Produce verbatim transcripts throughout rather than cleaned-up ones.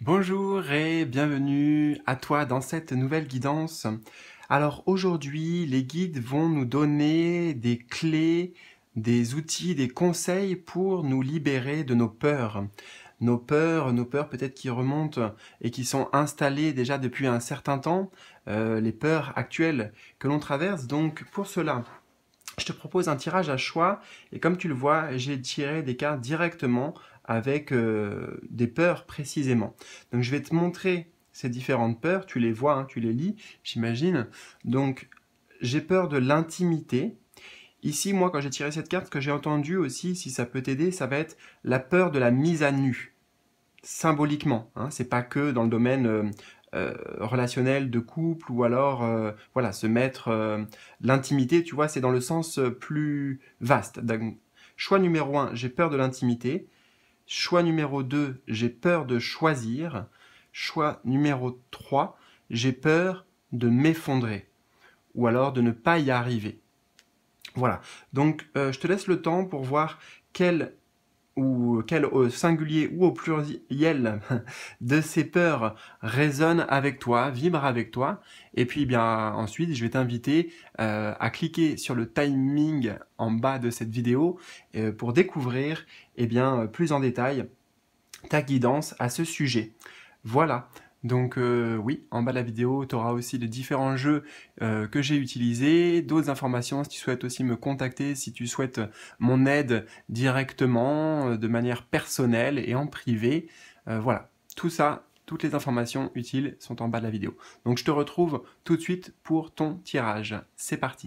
Bonjour et bienvenue à toi dans cette nouvelle guidance. Alors aujourd'hui, les guides vont nous donner des clés, des outils, des conseils pour nous libérer de nos peurs. Nos peurs, nos peurs peut-être qui remontent et qui sont installées déjà depuis un certain temps, euh, les peurs actuelles que l'on traverse. Donc pour cela, je te propose un tirage à choix et comme tu le vois, j'ai tiré des cartes directement avec euh, des peurs précisément. Donc je vais te montrer ces différentes peurs, tu les vois, hein, tu les lis, j'imagine. Donc j'ai peur de l'intimité. Ici, moi, quand j'ai tiré cette carte, ce que j'ai entendu aussi, si ça peut t'aider, ça va être la peur de la mise à nu, symboliquement. Hein, c'est pas que dans le domaine euh, euh, relationnel de couple ou alors euh, voilà se mettre euh, l'intimité, tu vois, c'est dans le sens euh, plus vaste. Donc, choix numéro un, j'ai peur de l'intimité. Choix numéro deux, j'ai peur de choisir. Choix numéro trois, j'ai peur de m'effondrer ou alors de ne pas y arriver. Voilà, donc euh, je te laisse le temps pour voir quel ou quel au singulier ou au pluriel de ces peurs résonne avec toi, vibre avec toi. Et puis bien ensuite, je vais t'inviter euh, à cliquer sur le timing en bas de cette vidéo euh, pour découvrir eh bien, plus en détail ta guidance à ce sujet. Voilà. Donc euh, oui, en bas de la vidéo, tu auras aussi les différents jeux euh, que j'ai utilisés, d'autres informations si tu souhaites aussi me contacter, si tu souhaites mon aide directement, euh, de manière personnelle et en privé. Euh, voilà, tout ça, toutes les informations utiles sont en bas de la vidéo. Donc je te retrouve tout de suite pour ton tirage. C'est parti.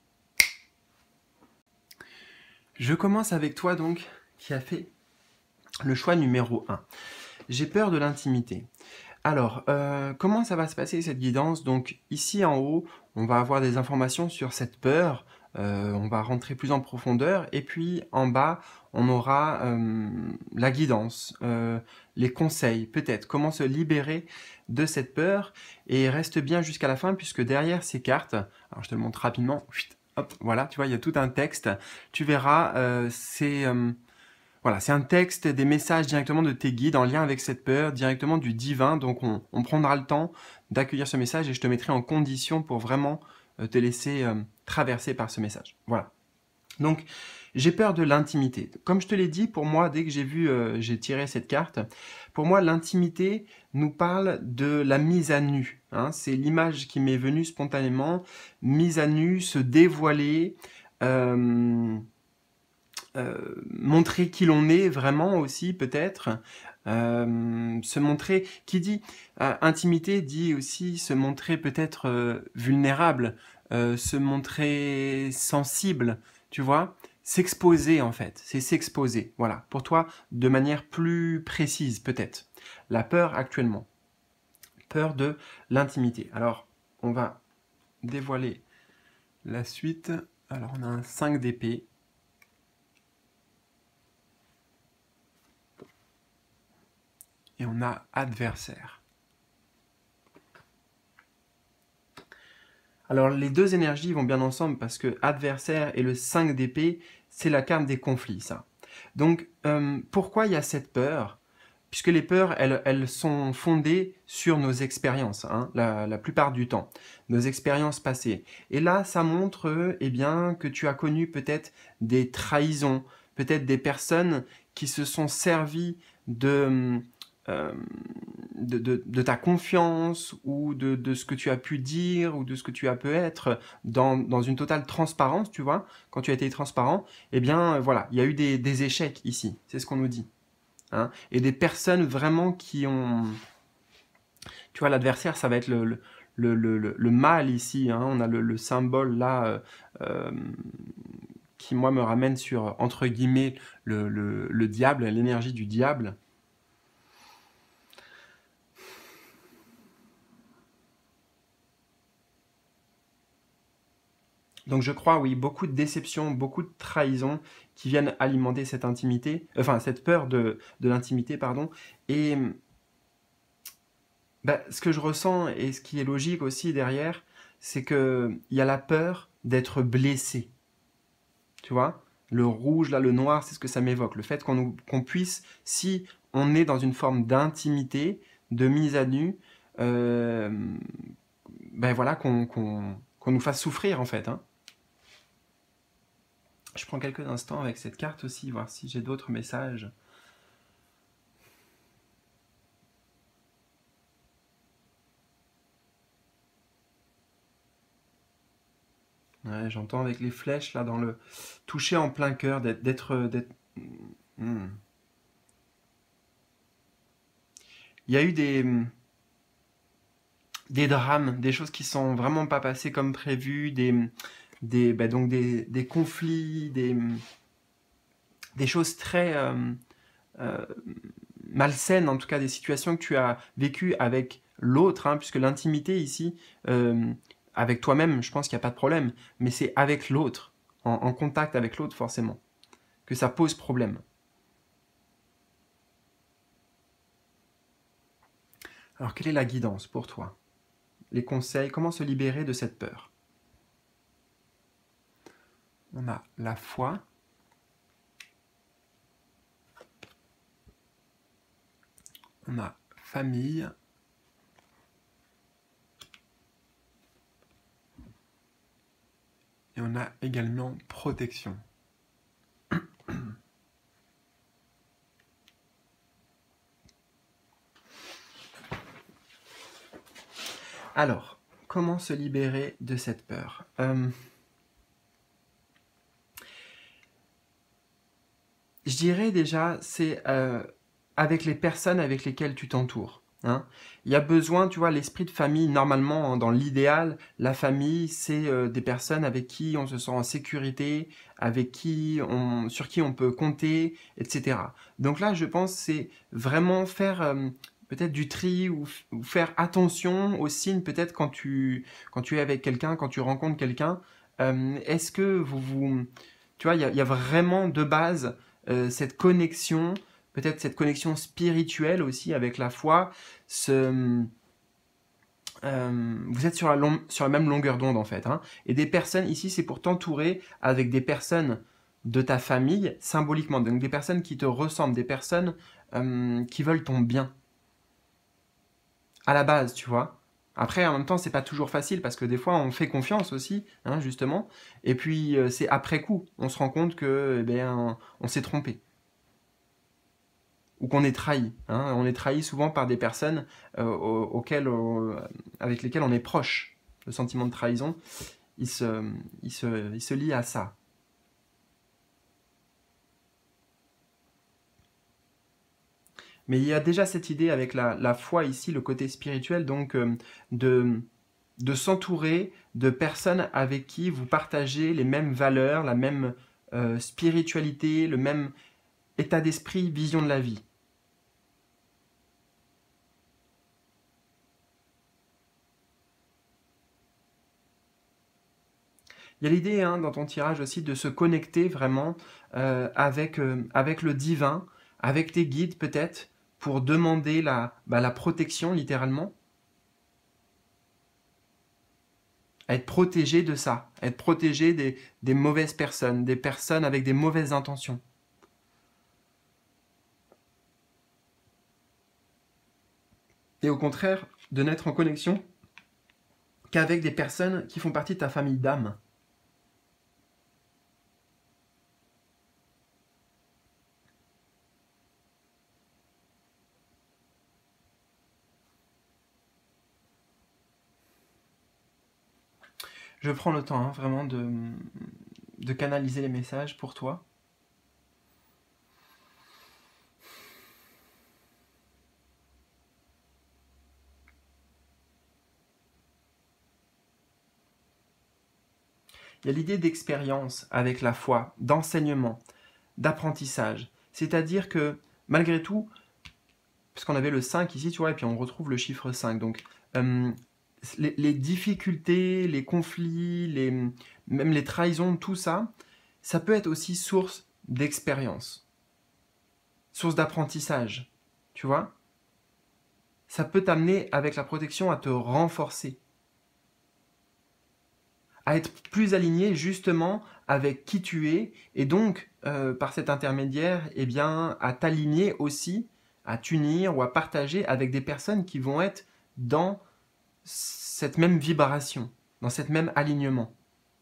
Je commence avec toi donc, qui a fait le choix numéro un. J'ai peur de l'intimité. Alors, euh, comment ça va se passer cette guidance? Donc ici en haut, on va avoir des informations sur cette peur, euh, on va rentrer plus en profondeur, et puis en bas, on aura euh, la guidance, euh, les conseils, peut-être, comment se libérer de cette peur, et reste bien jusqu'à la fin, puisque derrière ces cartes, alors je te le montre rapidement, hop, voilà, tu vois, il y a tout un texte, tu verras, euh, c'est... Euh, voilà, c'est un texte, des messages directement de tes guides en lien avec cette peur, directement du divin. Donc on, on prendra le temps d'accueillir ce message et je te mettrai en condition pour vraiment euh, te laisser euh, traverser par ce message. Voilà. Donc j'ai peur de l'intimité. Comme je te l'ai dit, pour moi, dès que j'ai vu, euh, j'ai tiré cette carte, pour moi l'intimité nous parle de la mise à nu. Hein. C'est l'image qui m'est venue spontanément. Mise à nu, se dévoiler. Euh, Euh, montrer qui l'on est vraiment aussi peut-être, euh, se montrer, qui dit euh, intimité dit aussi se montrer peut-être euh, vulnérable, euh, se montrer sensible, tu vois, s'exposer en fait, c'est s'exposer, voilà, pour toi de manière plus précise peut-être. La peur actuellement, peur de l'intimité. Alors on va dévoiler la suite, alors on a un cinq d'épée. Et on a adversaire. Alors les deux énergies vont bien ensemble parce que adversaire et le cinq d'épée, c'est la carte des conflits, ça. Donc euh, pourquoi il y a cette peur? Puisque les peurs, elles, elles sont fondées sur nos expériences, hein, la, la plupart du temps, nos expériences passées. Et là, ça montre euh, eh bien, que tu as connu peut-être des trahisons, peut-être des personnes qui se sont servies de... Euh, De, de, de ta confiance ou de, de ce que tu as pu dire ou de ce que tu as pu être dans, dans une totale transparence, tu vois, quand tu as été transparent, eh bien, euh, voilà, il y a eu des, des échecs ici, c'est ce qu'on nous dit. Hein, et des personnes vraiment qui ont... Tu vois, l'adversaire, ça va être le, le, le, le, le mal ici, hein, on a le, le symbole là... Euh, euh, qui, moi, me ramène sur, entre guillemets, le, le, le diable, l'énergie du diable. Donc je crois, oui, beaucoup de déceptions, beaucoup de trahisons qui viennent alimenter cette intimité, enfin cette peur de, de l'intimité, pardon. Et bah, ce que je ressens et ce qui est logique aussi derrière, c'est qu'il y a la peur d'être blessé. Tu vois? Le rouge, là, le noir, c'est ce que ça m'évoque. Le fait qu'on qu'on puisse, si on est dans une forme d'intimité, de mise à nu, euh, ben voilà, qu'on qu'on, qu'on nous fasse souffrir en fait, hein. Je prends quelques instants avec cette carte aussi, voir si j'ai d'autres messages. Ouais, j'entends avec les flèches là dans le toucher en plein cœur, d'être, d'être, d'être- Hmm. Il y a eu des des drames, des choses qui sont vraiment pas passées comme prévu, des des bah, donc des, des conflits, des des choses très euh, euh, malsaines, en tout cas des situations que tu as vécues avec l'autre, hein, puisque l'intimité ici, euh, avec toi-même, je pense qu'il n'y a pas de problème, mais c'est avec l'autre, en, en contact avec l'autre forcément, que ça pose problème. Alors quelle est la guidance pour toi? Les conseils, comment se libérer de cette peur? On a la foi, on a famille, et on a également protection. Alors, comment se libérer de cette peur? euh, Je dirais déjà, c'est euh, avec les personnes avec lesquelles tu t'entoures. Hein. Il y a besoin, tu vois, l'esprit de famille, normalement, hein, dans l'idéal, la famille, c'est euh, des personnes avec qui on se sent en sécurité, avec qui on, sur qui on peut compter, et cetera. Donc là, je pense, c'est vraiment faire euh, peut-être du tri ou, ou faire attention aux signes, peut-être quand tu, quand tu es avec quelqu'un, quand tu rencontres quelqu'un. Euh, Est-ce que vous vous... Tu vois, il y, a- il y a vraiment de base euh, cette connexion, peut-être cette connexion spirituelle aussi avec la foi, ce, euh, vous êtes sur la, long- sur la même longueur d'onde en fait. Hein. Et des personnes, ici c'est pour t'entourer avec des personnes de ta famille, symboliquement, donc des personnes qui te ressemblent, des personnes euh, qui veulent ton bien, à la base, tu vois. Après, en même temps, c'est pas toujours facile parce que des fois, on fait confiance aussi, hein, justement. Et puis, euh, c'est après coup, on se rend compte que, eh bien, on s'est trompé. Ou qu'on est trahi. Hein. On est trahi souvent par des personnes euh, auxquelles, euh, avec lesquelles on est proche. Le sentiment de trahison, il se, il se, il se lie à ça. Mais il y a déjà cette idée avec la, la foi ici, le côté spirituel, donc euh, de, de s'entourer de personnes avec qui vous partagez les mêmes valeurs, la même euh, spiritualité, le même état d'esprit, vision de la vie. Il y a l'idée hein, dans ton tirage aussi de se connecter vraiment euh, avec, euh, avec le divin, avec tes guides peut-être, pour demander la, bah, la protection littéralement, à être protégé de ça, à être protégé des, des mauvaises personnes, des personnes avec des mauvaises intentions. Et au contraire, de n'être en connexion qu'avec des personnes qui font partie de ta famille d'âme. Je prends le temps hein, vraiment de, de canaliser les messages pour toi. Il y a l'idée d'expérience avec la foi, d'enseignement, d'apprentissage. C'est-à-dire que, malgré tout, puisqu'on avait le cinq ici, tu vois, et puis on retrouve le chiffre cinq. Donc, euh, les, les difficultés, les conflits, les, même les trahisons, tout ça, ça peut être aussi source d'expérience, source d'apprentissage, tu vois. Ça peut t'amener, avec la protection, à te renforcer, à être plus aligné justement avec qui tu es, et donc, euh, par cet intermédiaire, eh bien, à t'aligner aussi à t'unir ou à partager avec des personnes qui vont être dans cette même vibration, dans cet même alignement.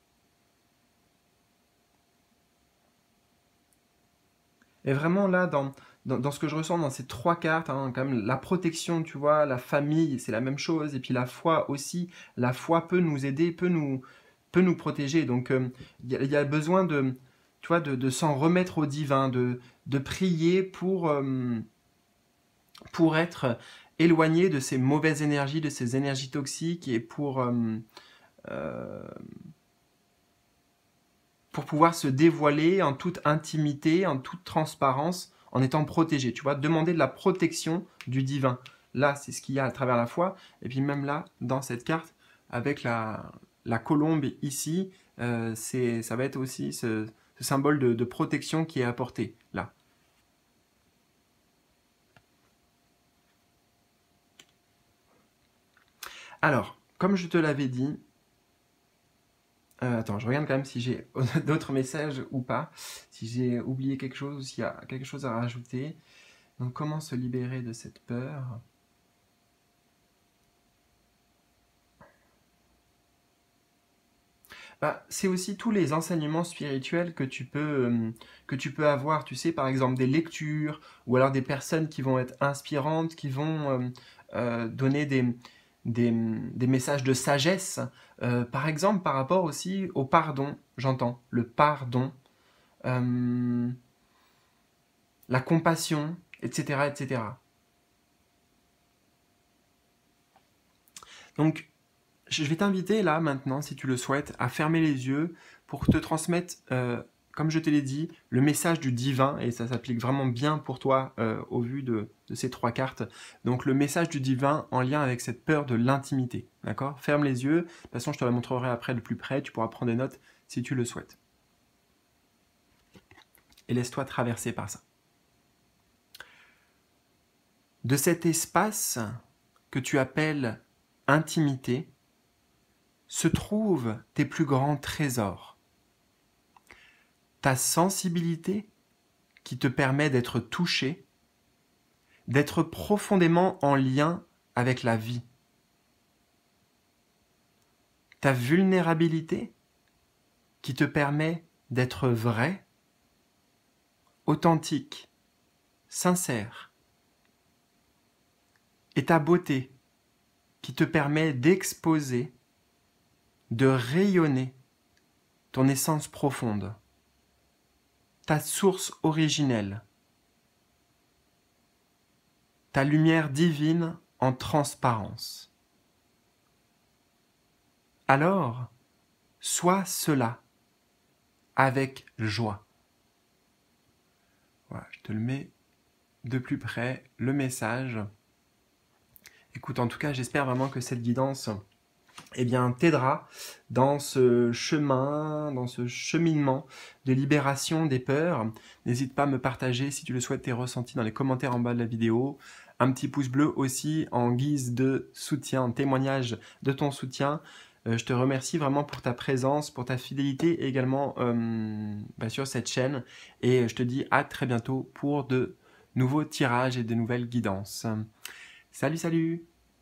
Et vraiment là, dans, dans, dans ce que je ressens dans ces trois cartes, hein, quand même, la protection, tu vois, la famille, c'est la même chose, et puis la foi aussi. La foi peut nous aider, peut nous, peut nous protéger. Donc, il euh, y, y a besoin de, tu vois, de, de s'en remettre au divin, de, de prier pour, euh, pour être éloigné de ces mauvaises énergies, de ces énergies toxiques, et pour... Euh, euh, pour pouvoir se dévoiler en toute intimité, en toute transparence, en étant protégé. Tu vois, demander de la protection du divin. Là, c'est ce qu'il y a à travers la foi. Et puis même là, dans cette carte, avec la, la colombe ici, euh, c'est, ça va être aussi ce, ce symbole de, de protection qui est apporté là. Alors, comme je te l'avais dit, Euh, attends, je regarde quand même si j'ai d'autres messages ou pas, si j'ai oublié quelque chose ou s'il y a quelque chose à rajouter. Donc, comment se libérer de cette peur? Bah, c'est aussi tous les enseignements spirituels que tu peux, euh, que tu peux avoir. Tu sais, par exemple, des lectures ou alors des personnes qui vont être inspirantes, qui vont euh, euh, donner des, des, des messages de sagesse. Euh, par exemple, par rapport aussi au pardon, j'entends, le pardon. Euh, la compassion, et cetera, et cetera. Donc, je vais t'inviter là maintenant, si tu le souhaites, à fermer les yeux pour te transmettre, euh, comme je te l'ai dit, le message du divin, et ça s'applique vraiment bien pour toi euh, au vu de, de ces trois cartes. Donc le message du divin en lien avec cette peur de l'intimité, d'accord? Ferme les yeux, de toute façon je te la montrerai après de plus près, tu pourras prendre des notes si tu le souhaites. Et laisse-toi traverser par ça. De cet espace que tu appelles intimité, se trouvent tes plus grands trésors. Ta sensibilité qui te permet d'être touché, d'être profondément en lien avec la vie. Ta vulnérabilité qui te permet d'être vrai, authentique, sincère. Et ta beauté qui te permet d'exposer, de rayonner ton essence profonde, ta source originelle, ta lumière divine en transparence. Alors, sois cela avec joie. Voilà, je te le mets de plus près, le message. Écoute, en tout cas, j'espère vraiment que cette guidance eh bien, t'aidera dans ce chemin, dans ce cheminement de libération des peurs. N'hésite pas à me partager, si tu le souhaites, tes ressentis dans les commentaires en bas de la vidéo. Un petit pouce bleu aussi en guise de soutien, en témoignage de ton soutien. Euh, je te remercie vraiment pour ta présence, pour ta fidélité également euh, bah, sur cette chaîne. Et je te dis à très bientôt pour de nouveaux tirages et de nouvelles guidances. Salut, salut!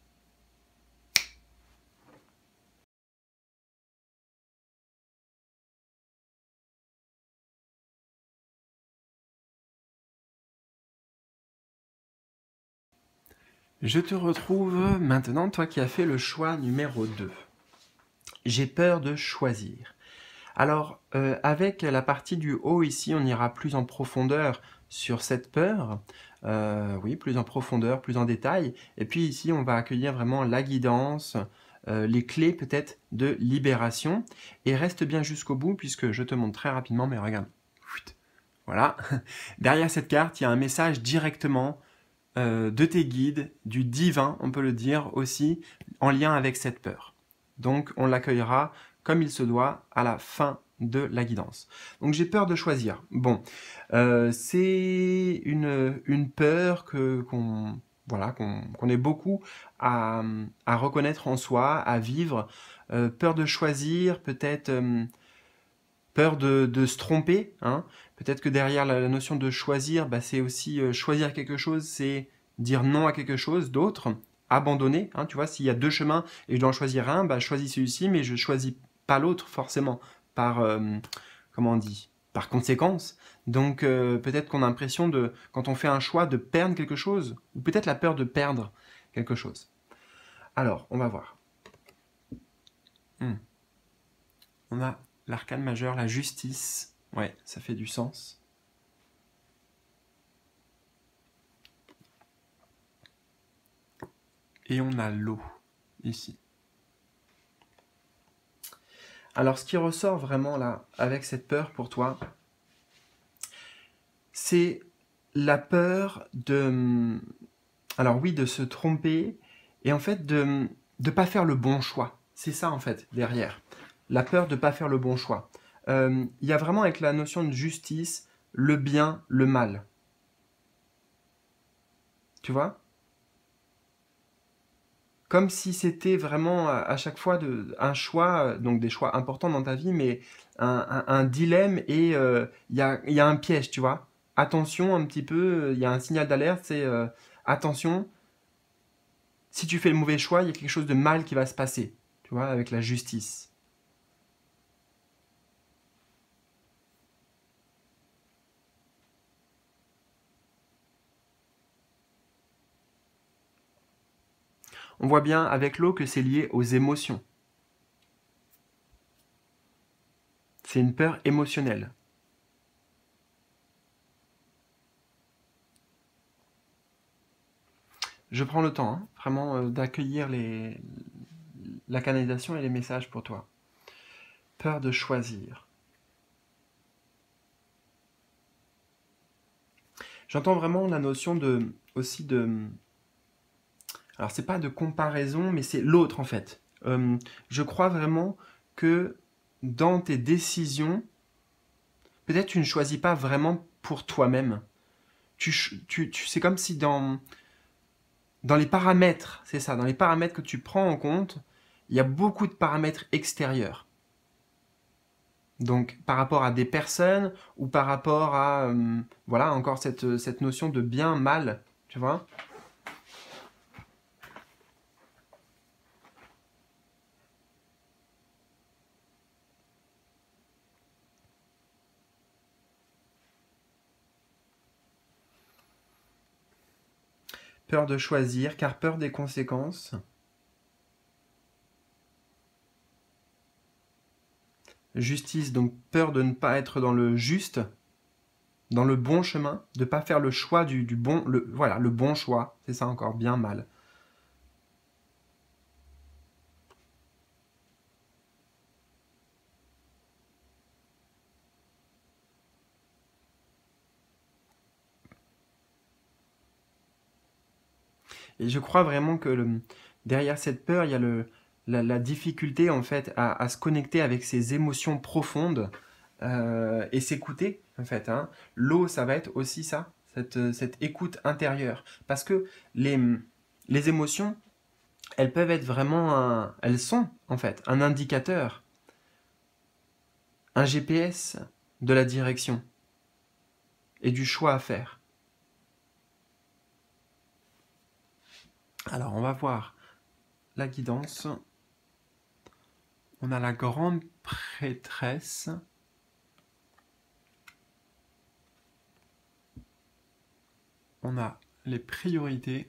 Je te retrouve maintenant, toi qui as fait le choix numéro deux. J'ai peur de choisir. Alors, euh, avec la partie du haut ici, on ira plus en profondeur sur cette peur. Euh, oui, plus en profondeur, plus en détail. Et puis ici, on va accueillir vraiment la guidance, euh, les clés peut-être de libération. Et reste bien jusqu'au bout, puisque je te montre très rapidement, mais regarde. Voilà. Derrière cette carte, il y a un message directement Euh, de tes guides, du divin, on peut le dire aussi, en lien avec cette peur. Donc on l'accueillera comme il se doit à la fin de la guidance. Donc j'ai peur de choisir. Bon, euh, c'est une, une peur que, qu'on voilà, qu'on, qu'on est beaucoup à, à reconnaître en soi, à vivre. Euh, peur de choisir, peut-être... Euh, peur de, de se tromper, hein. Peut-être que derrière la, la notion de choisir, bah, c'est aussi euh, choisir quelque chose, c'est dire non à quelque chose d'autre, abandonner. Hein, tu vois, s'il y a deux chemins et je dois en choisir un, bah, je choisis celui-ci, mais je ne choisis pas l'autre forcément, par, euh, comment on dit, par conséquence. Donc euh, peut-être qu'on a l'impression de, quand on fait un choix, de perdre quelque chose, ou peut-être la peur de perdre quelque chose. Alors, on va voir. Hmm. On a l'arcane majeur, la justice. Ouais, ça fait du sens. Et on a l'eau, ici. Alors, ce qui ressort vraiment là, avec cette peur pour toi, c'est la peur de... Alors oui, de se tromper, et en fait de ne pas faire le bon choix. C'est ça, en fait, derrière. La peur de ne pas faire le bon choix. Il euh, y a vraiment avec la notion de justice, le bien, le mal. Tu vois? Comme si c'était vraiment à chaque fois de, un choix, donc des choix importants dans ta vie, mais un, un, un dilemme et il euh, y, a, y a un piège, tu vois. Attention un petit peu, il y a un signal d'alerte, c'est euh, attention, si tu fais le mauvais choix, il y a quelque chose de mal qui va se passer, tu vois, avec la justice. On voit bien avec l'eau que c'est lié aux émotions. C'est une peur émotionnelle. Je prends le temps, hein, vraiment, euh, d'accueillir les... la canalisation et les messages pour toi. Peur de choisir. J'entends vraiment la notion de, aussi de... Alors, c'est pas de comparaison, mais c'est l'autre, en fait. Euh, je crois vraiment que dans tes décisions, peut-être tu ne choisis pas vraiment pour toi-même. Tu, tu, tu, c'est comme si dans, dans les paramètres, c'est ça, dans les paramètres que tu prends en compte, il y a beaucoup de paramètres extérieurs. Donc, par rapport à des personnes ou par rapport à, euh, voilà, encore cette, cette notion de bien, mal, tu vois. Peur de choisir, car peur des conséquences. Justice, donc peur de ne pas être dans le juste, dans le bon chemin, de ne pas faire le choix du, du bon, le, voilà, le bon choix, c'est ça encore, bien, mal. Et je crois vraiment que le, derrière cette peur, il y a le, la, la difficulté en fait à, à, se connecter avec ses émotions profondes euh, et s'écouter en fait. Hein. L'eau, ça va être aussi ça, cette, cette écoute intérieure. Parce que les, les émotions, elles peuvent être vraiment, un, elles sont en fait un indicateur, un G P S de la direction et du choix à faire. Alors on va voir la guidance. On a la grande prêtresse. On a les priorités.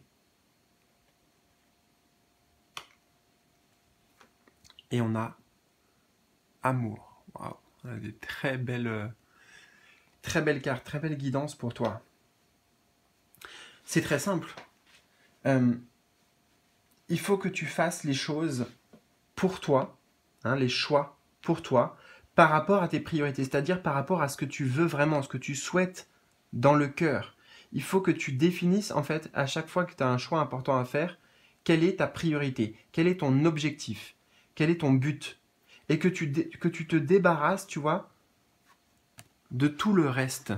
Et on a amour. Waouh, on a des très belles, très belles cartes, très belles guidances pour toi. C'est très simple. Euh, il faut que tu fasses les choses pour toi, hein, les choix pour toi, par rapport à tes priorités, c'est-à-dire par rapport à ce que tu veux vraiment, ce que tu souhaites dans le cœur. Il faut que tu définisses, en fait, à chaque fois que tu as un choix important à faire, quelle est ta priorité, quel est ton objectif, quel est ton but, et que tu, que tu te débarrasses, tu vois, de tout le reste.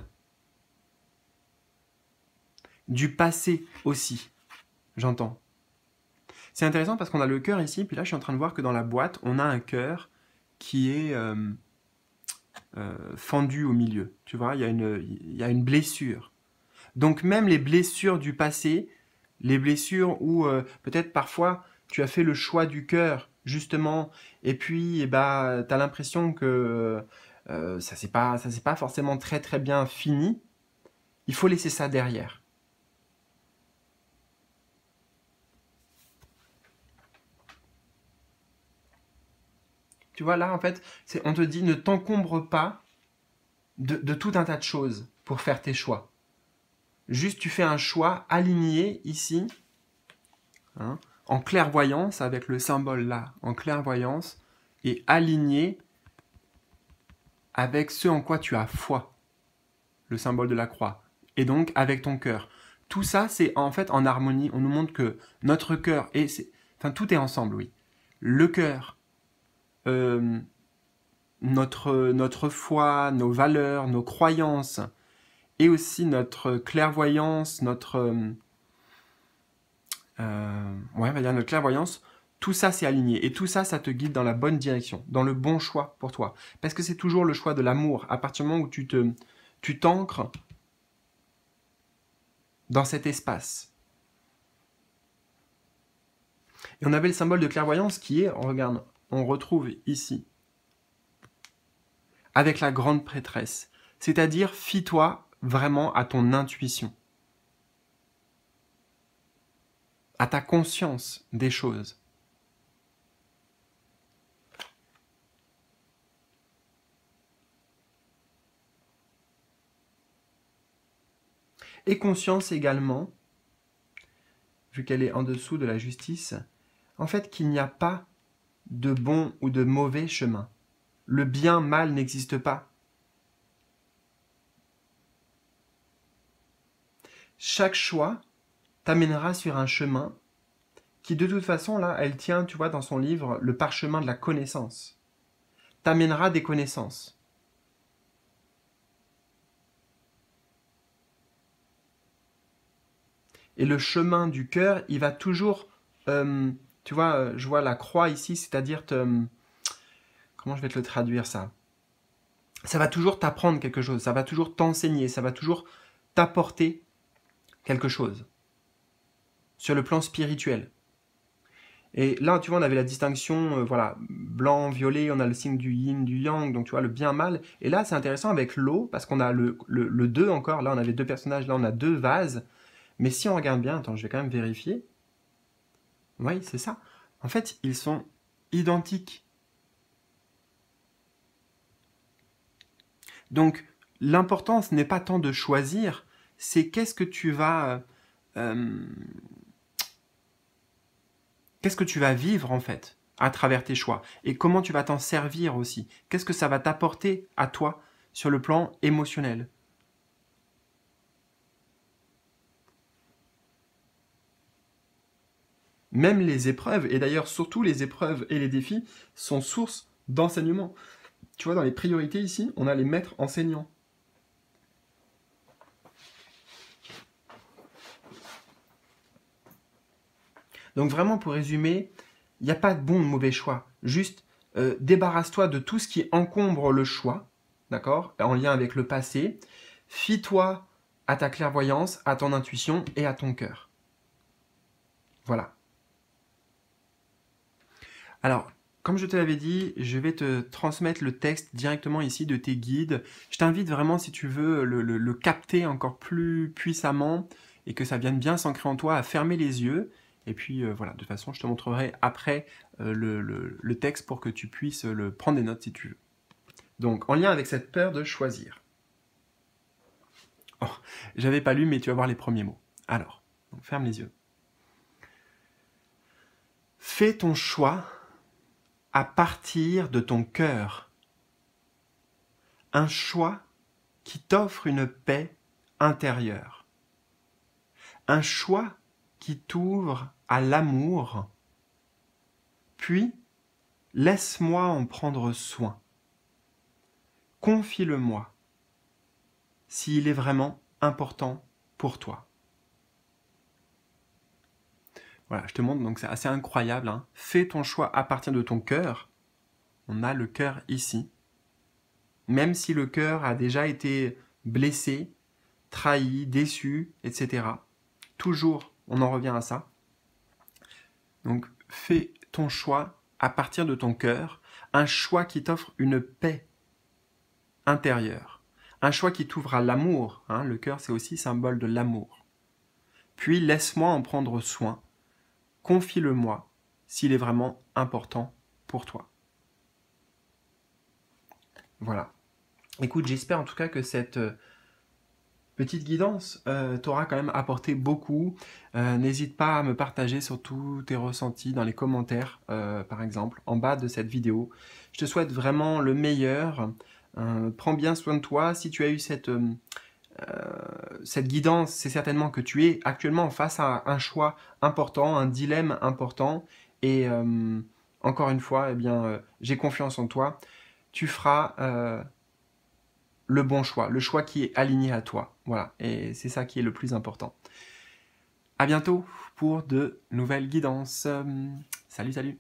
Du passé aussi, j'entends. C'est intéressant parce qu'on a le cœur ici, puis là je suis en train de voir que dans la boîte, on a un cœur qui est euh, euh, fendu au milieu. Tu vois, il y a une, il y a une blessure. Donc même les blessures du passé Les blessures où euh, peut-être parfois tu as fait le choix du cœur, justement, et puis eh ben, tu as l'impression que euh, ça s'est pas, ça s'est pas forcément très très bien fini. Il faut laisser ça derrière. Tu vois, là, en fait, c'est, on te dit ne t'encombre pas de, de tout un tas de choses pour faire tes choix. Juste, tu fais un choix aligné ici, hein, en clairvoyance, avec le symbole là, en clairvoyance, et aligné avec ce en quoi tu as foi, le symbole de la croix, et donc avec ton cœur. Tout ça, c'est en fait en harmonie. On nous montre que notre cœur, et c'est, enfin, tout est ensemble, oui. Le cœur, euh, notre, notre foi, nos valeurs, nos croyances, et aussi notre clairvoyance, notre, euh, ouais, on va dire notre clairvoyance, tout ça c'est aligné. Et tout ça, ça te guide dans la bonne direction, dans le bon choix pour toi. Parce que c'est toujours le choix de l'amour. À partir du moment où tu te, tu t'ancres dans cet espace. Et on avait le symbole de clairvoyance qui est, regarde, on retrouve ici, avec la grande prêtresse. C'est-à-dire, fie-toi vraiment à ton intuition, à ta conscience des choses. Et conscience également, vu qu'elle est en dessous de la justice, en fait qu'il n'y a pas de bon ou de mauvais chemin. Le bien-mal n'existe pas. Chaque choix t'amènera sur un chemin qui, de toute façon, là, elle tient, tu vois, dans son livre, le parchemin de la connaissance. T'amènera des connaissances. Et le chemin du cœur, il va toujours, euh, tu vois, je vois la croix ici, c'est-à-dire, te, comment je vais te le traduire ça? Ça va toujours t'apprendre quelque chose, ça va toujours t'enseigner, ça va toujours t'apporter quelque chose sur le plan spirituel. Et là, tu vois, on avait la distinction, euh, voilà, blanc, violet, on a le signe du yin, du yang, donc tu vois, le bien, mal. Et là, c'est intéressant avec l'eau, parce qu'on a le, le, le deux encore, là, on avait deux personnages, là, on a deux vases. Mais si on regarde bien, attends, je vais quand même vérifier. Oui, c'est ça. En fait, ils sont identiques. Donc, l'importance n'est pas tant de choisir, c'est qu'est-ce que tu vas... Euh, qu'est-ce que tu vas vivre, en fait, à travers tes choix. Et comment tu vas t'en servir aussi. Qu'est-ce que ça va t'apporter à toi sur le plan émotionnel. Même les épreuves, et d'ailleurs surtout les épreuves et les défis, sont source d'enseignement. Tu vois, dans les priorités ici, on a les maîtres enseignants. Donc vraiment, pour résumer, il n'y a pas de bon ou de mauvais choix. Juste, euh, débarrasse-toi de tout ce qui encombre le choix, d'accord, en lien avec le passé. Fie-toi à ta clairvoyance, à ton intuition et à ton cœur. Voilà. Alors, comme je te l'avais dit, je vais te transmettre le texte directement ici de tes guides. Je t'invite vraiment, si tu veux le, le, le capter encore plus puissamment et que ça vienne bien s'ancrer en toi, à fermer les yeux. Et puis euh, voilà, de toute façon, je te montrerai après euh, le, le, le texte pour que tu puisses le prendre des notes si tu veux. Donc, en lien avec cette peur de choisir. Oh, j'avais pas lu, mais tu vas voir les premiers mots. Alors, donc, ferme les yeux. Fais ton choix à partir de ton cœur. Un choix qui t'offre une paix intérieure. Un choix qui t'ouvre à l'amour. Puis, laisse-moi en prendre soin. Confie-le-moi, s'il est vraiment important pour toi. Voilà, je te montre, donc c'est assez incroyable. Hein. Fais ton choix à partir de ton cœur. On a le cœur ici. Même si le cœur a déjà été blessé, trahi, déçu, et cetera. Toujours on en revient à ça. Donc, fais ton choix à partir de ton cœur, un choix qui t'offre une paix intérieure, un choix qui t'ouvre à l'amour. Hein, le cœur, c'est aussi symbole de l'amour. Puis, laisse-moi en prendre soin. Confie-le-moi s'il est vraiment important pour toi. Voilà. Écoute, j'espère en tout cas que cette euh, petite guidance euh, t'aura quand même apporté beaucoup. Euh, N'hésite pas à me partager surtout tes ressentis dans les commentaires, euh, par exemple, en bas de cette vidéo. Je te souhaite vraiment le meilleur. Euh, prends bien soin de toi. Si tu as eu cette, euh, cette guidance, c'est certainement que tu es actuellement face à un choix important, un dilemme important. Et euh, encore une fois, eh bien, euh, j'ai confiance en toi. Tu feras euh, le bon choix, le choix qui est aligné à toi. Voilà, et c'est ça qui est le plus important. À bientôt pour de nouvelles guidances. Salut, salut.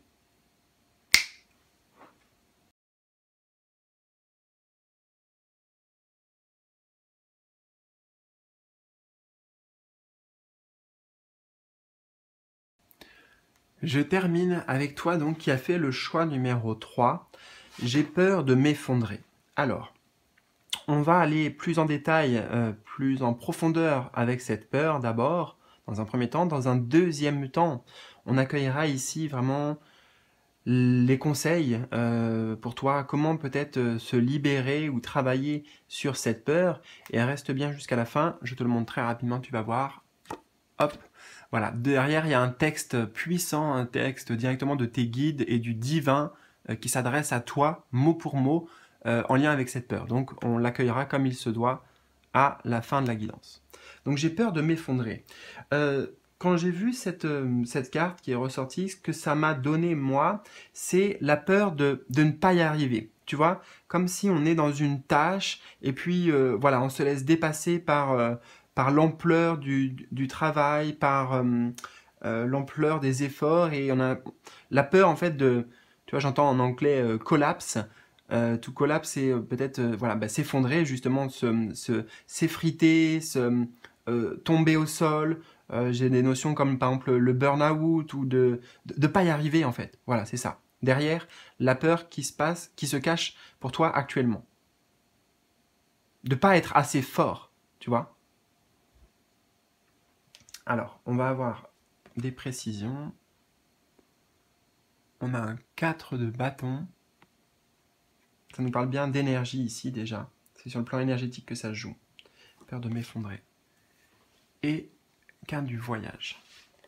Je termine avec toi donc qui a fait le choix numéro trois. J'ai peur de m'effondrer. Alors, on va aller plus en détail, euh, plus en profondeur avec cette peur d'abord, dans un premier temps. Dans un deuxième temps, on accueillera ici vraiment les conseils euh, pour toi, comment peut-être euh, se libérer ou travailler sur cette peur. Et reste bien jusqu'à la fin, je te le montre très rapidement, tu vas voir. Hop, voilà, derrière il y a un texte puissant, un texte directement de tes guides et du divin euh, qui s'adresse à toi, mot pour mot, euh, en lien avec cette peur. Donc on l'accueillera comme il se doit à la fin de la guidance. Donc j'ai peur de m'effondrer. Euh, quand j'ai vu cette, euh, cette carte qui est ressortie, ce que ça m'a donné moi, c'est la peur de, de ne pas y arriver. Tu vois, comme si on est dans une tâche et puis euh, voilà, on se laisse dépasser par... Euh, par l'ampleur du, du travail, par euh, euh, l'ampleur des efforts, et on a la peur en fait de, tu vois, j'entends en anglais euh, collapse, euh, to collapse, c'est euh, peut-être euh, voilà, bah, s'effondrer justement, se, se, s'effriter, se, euh, tomber au sol. Euh, j'ai des notions comme par exemple le burn-out ou de ne pas y arriver en fait. Voilà, c'est ça. Derrière, la peur qui se passe, qui se cache pour toi actuellement. De pas être assez fort, tu vois. Alors, on va avoir des précisions. On a un quatre de bâton. Ça nous parle bien d'énergie ici déjà. C'est sur le plan énergétique que ça se joue. Peur de m'effondrer. Et quinte du voyage.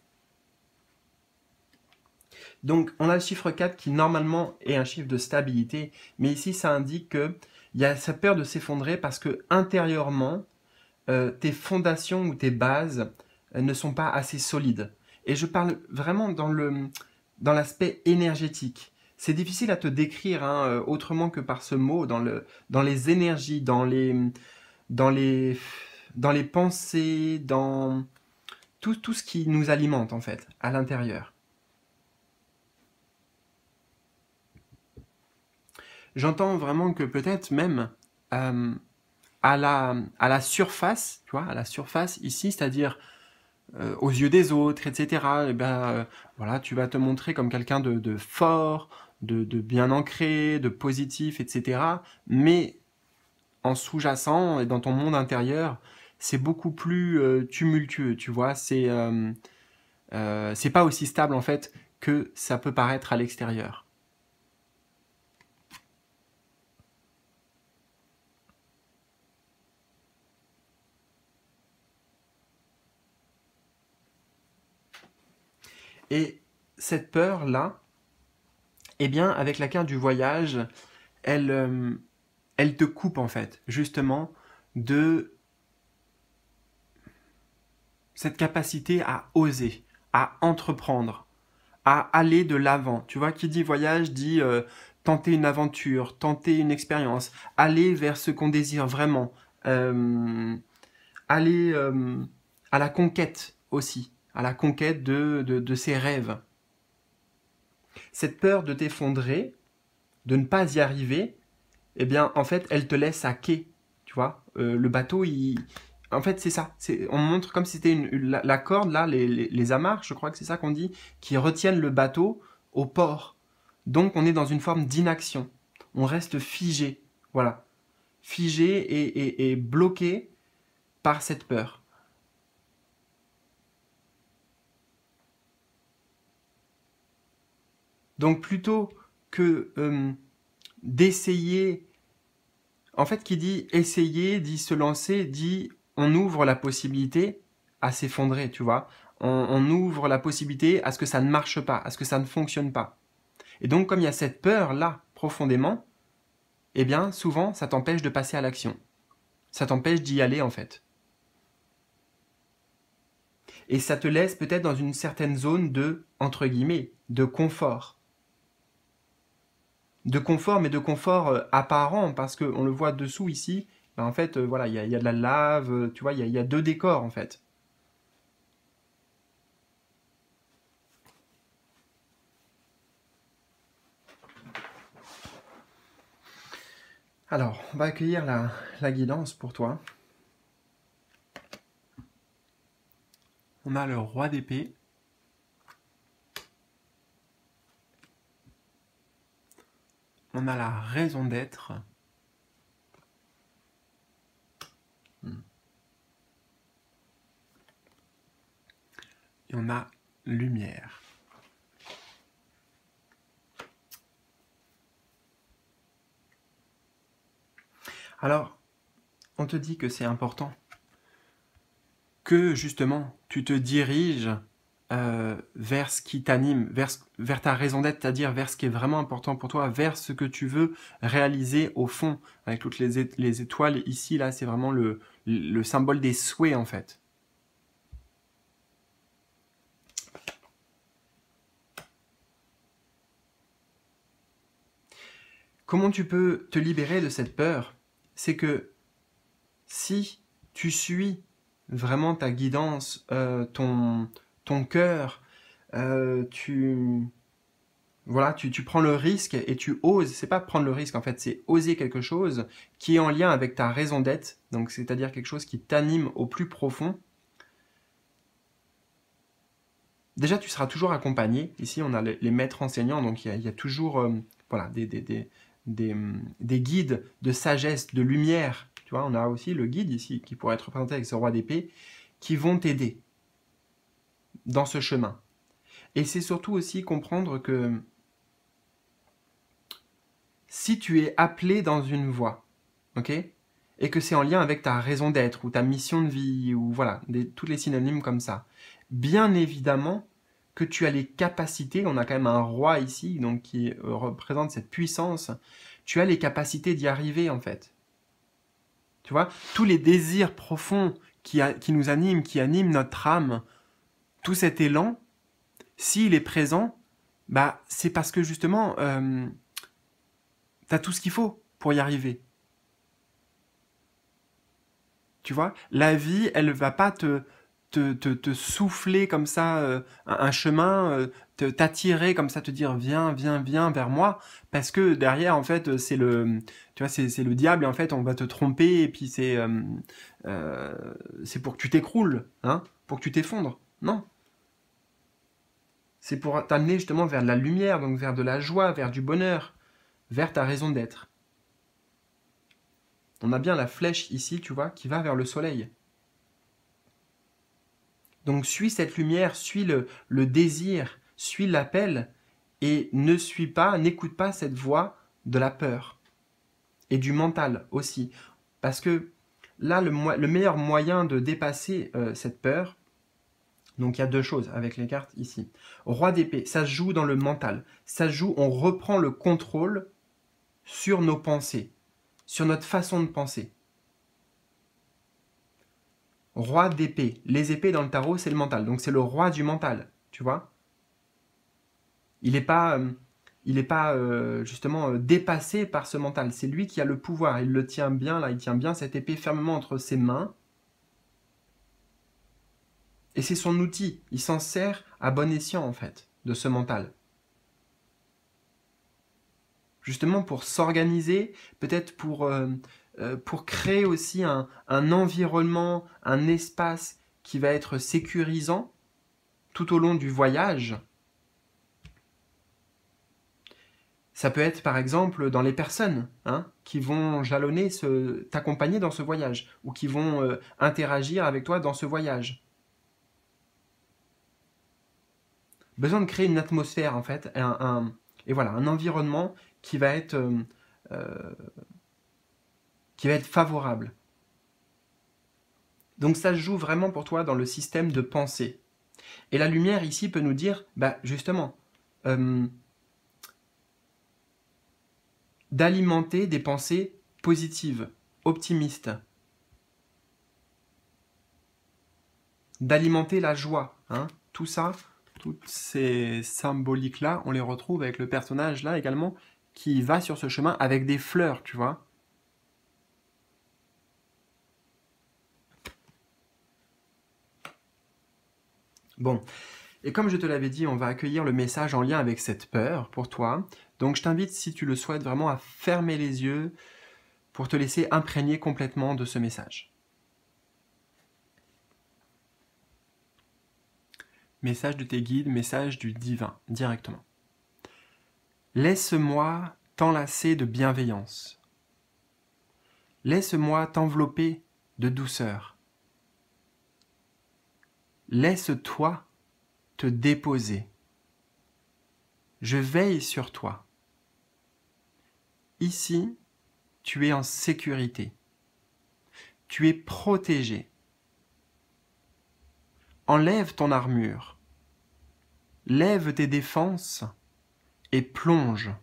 Donc, on a le chiffre quatre qui normalement est un chiffre de stabilité. Mais ici, ça indique qu'il y a cette peur de s'effondrer parce que intérieurement, euh, tes fondations ou tes bases ne sont pas assez solides. Et je parle vraiment dans le dans l'aspect énergétique. C'est difficile à te décrire hein, autrement que par ce mot, dans, le, dans les énergies, dans les, dans les, dans les pensées, dans tout, tout ce qui nous alimente en fait, à l'intérieur. J'entends vraiment que peut-être même euh, à, la, à la surface, tu vois, à la surface ici, c'est-à-dire Euh, aux yeux des autres, et cetera. Et ben, euh, voilà, tu vas te montrer comme quelqu'un de, de fort, de, de bien ancré, de positif, et cetera. Mais en sous-jacent et dans ton monde intérieur, c'est beaucoup plus euh, tumultueux, tu vois. C'est euh, euh, c'est pas aussi stable en fait que ça peut paraître à l'extérieur. Et cette peur-là, eh bien, avec la carte du voyage, elle, euh, elle te coupe en fait, justement, de cette capacité à oser, à entreprendre, à aller de l'avant. Tu vois, qui dit voyage dit euh, tenter une aventure, tenter une expérience, aller vers ce qu'on désire vraiment, euh, aller euh, à la conquête aussi, à la conquête de, de, de ses rêves. Cette peur de t'effondrer, de ne pas y arriver, eh bien, en fait, elle te laisse à quai. Tu vois, euh, le bateau, il, En fait, c'est ça. On montre comme si c'était une, une, la, la corde, là, les, les, les amarres, je crois que c'est ça qu'on dit, qui retiennent le bateau au port. Donc, on est dans une forme d'inaction. On reste figé. Voilà. Figé et, et, et bloqué par cette peur. Donc, plutôt que euh, d'essayer... En fait, qui dit essayer, dit se lancer, dit on ouvre la possibilité à s'effondrer, tu vois. On, on ouvre la possibilité à ce que ça ne marche pas, à ce que ça ne fonctionne pas. Et donc, comme il y a cette peur-là, profondément, eh bien, souvent, ça t'empêche de passer à l'action. Ça t'empêche d'y aller, en fait. Et ça te laisse peut-être dans une certaine zone de, entre guillemets, de confort. De confort, mais de confort euh, apparent, parce qu'on le voit dessous ici, ben en fait, euh, voilà, il y, y a de la lave, euh, tu vois, il y, y a deux décors, en fait. Alors, on va accueillir la, la guidance pour toi. On a le roi d'épée. On a la raison d'être. Et on a lumière. Alors, on te dit que c'est important que justement tu te diriges euh, vers ce qui t'anime, vers, vers ta raison d'être, c'est-à-dire vers ce qui est vraiment important pour toi, vers ce que tu veux réaliser au fond, avec toutes les, é les étoiles ici, là, c'est vraiment le, le symbole des souhaits en fait. Comment tu peux te libérer de cette peur? C'est que si tu suis vraiment ta guidance, euh, ton, ton cœur, euh, tu, voilà, tu, tu prends le risque et tu oses, c'est pas prendre le risque en fait, c'est oser quelque chose qui est en lien avec ta raison d'être, donc c'est-à-dire quelque chose qui t'anime au plus profond. Déjà, tu seras toujours accompagné. Ici, on a les, les maîtres enseignants, donc il y a, il y a toujours euh, voilà, des, des, des, des, des guides de sagesse, de lumière. Tu vois, on a aussi le guide ici, qui pourrait être représenté avec ce roi d'épée, qui vont t'aider dans ce chemin. Et c'est surtout aussi comprendre que si tu es appelé dans une voie, ok, et que c'est en lien avec ta raison d'être, ou ta mission de vie, ou voilà, des, tous les synonymes comme ça, bien évidemment que tu as les capacités, on a quand même un roi ici, donc qui euh, représente cette puissance, tu as les capacités d'y arriver en fait. Tu vois, tous les désirs profonds qui, a, qui nous animent, qui animent notre âme, tout cet élan, s'il est présent, bah, c'est parce que justement, euh, tu as tout ce qu'il faut pour y arriver. Tu vois, la vie, elle ne va pas te, te, te, te souffler comme ça euh, un, un chemin, euh, t'attirer comme ça, te dire viens, viens, viens vers moi, parce que derrière, en fait, c'est le, tu vois, c'est, c'est le diable et en fait, on va te tromper et puis c'est, euh, euh, c'est pour que tu t'écroules, hein, pour que tu t'effondres. Non. C'est pour t'amener justement vers de la lumière, donc vers de la joie, vers du bonheur, vers ta raison d'être. On a bien la flèche ici, tu vois, qui va vers le soleil. Donc suis cette lumière, suis le, le désir, suis l'appel et ne suis pas, n'écoute pas cette voix de la peur et du mental aussi. Parce que là, le, le meilleur moyen de dépasser euh, cette peur, donc il y a deux choses avec les cartes ici. Roi d'épée, ça se joue dans le mental. Ça se joue, on reprend le contrôle sur nos pensées, sur notre façon de penser. Roi d'épée. Les épées dans le tarot, c'est le mental. Donc c'est le roi du mental, tu vois. Il n'est pas, euh, il est pas euh, justement euh, dépassé par ce mental. C'est lui qui a le pouvoir. Il le tient bien, là, il tient bien cette épée fermement entre ses mains. Et c'est son outil. Il s'en sert à bon escient, en fait, de ce mental. Justement pour s'organiser, peut-être pour euh, euh, pour créer aussi un, un environnement, un espace qui va être sécurisant tout au long du voyage. Ça peut être par exemple dans les personnes hein, qui vont jalonner, ce, t'accompagner dans ce voyage ou qui vont euh, interagir avec toi dans ce voyage. Besoin de créer une atmosphère en fait, un, un, et voilà, un environnement qui va être, euh, euh, qui va être favorable. Donc ça se joue vraiment pour toi dans le système de pensée. Et la lumière ici peut nous dire, bah justement, euh, d'alimenter des pensées positives, optimistes, d'alimenter la joie. Hein. Tout ça, toutes ces symboliques-là, on les retrouve avec le personnage là également, qui va sur ce chemin avec des fleurs, tu vois. Bon, et comme je te l'avais dit, on va accueillir le message en lien avec cette peur pour toi. Donc je t'invite, si tu le souhaites, vraiment à fermer les yeux pour te laisser imprégner complètement de ce message. Message de tes guides, message du divin, directement. Laisse-moi t'enlacer de bienveillance. Laisse-moi t'envelopper de douceur. Laisse-toi te déposer. Je veille sur toi. Ici, tu es en sécurité. Tu es protégé. Enlève ton armure. Lève tes défenses et plonge.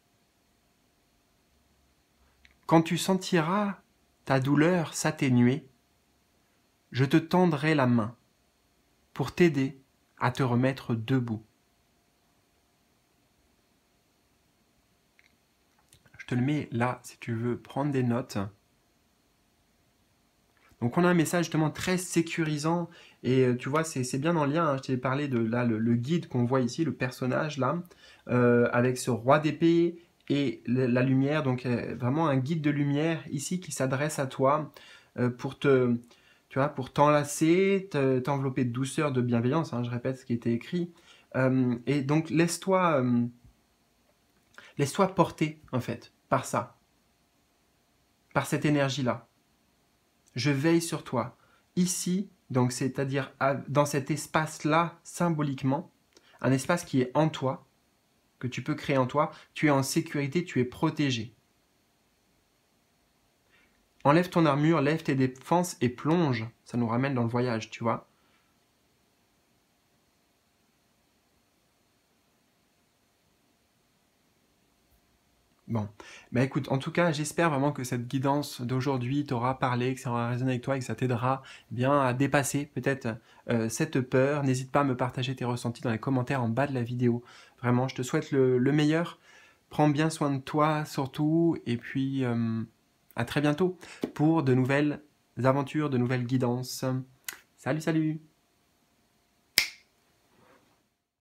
Quand tu sentiras ta douleur s'atténuer, je te tendrai la main pour t'aider à te remettre debout. Je te le mets là si tu veux prendre des notes. Donc on a un message justement très sécurisant et tu vois c'est bien en lien, hein, je t'ai parlé de là le, le guide qu'on voit ici, le personnage là, euh, avec ce roi d'épée et la lumière, donc euh, vraiment un guide de lumière ici qui s'adresse à toi euh, pour te, tu vois, pour t'enlacer, t'envelopper de douceur, de bienveillance, hein, je répète ce qui était écrit, euh, et donc laisse-toi euh, laisse-toi porter en fait par ça, par cette énergie-là. Je veille sur toi. Ici, donc c'est-à-dire dans cet espace-là, symboliquement, un espace qui est en toi, que tu peux créer en toi, tu es en sécurité, tu es protégé. Enlève ton armure, lève tes défenses et plonge. Ça nous ramène dans le voyage, tu vois. Bon, bah écoute, en tout cas, j'espère vraiment que cette guidance d'aujourd'hui t'aura parlé, que ça aura résonné avec toi et que ça t'aidera bien à dépasser peut-être euh, cette peur. N'hésite pas à me partager tes ressentis dans les commentaires en bas de la vidéo. Vraiment, je te souhaite le, le meilleur. Prends bien soin de toi surtout et puis euh, à très bientôt pour de nouvelles aventures, de nouvelles guidances. Salut, salut!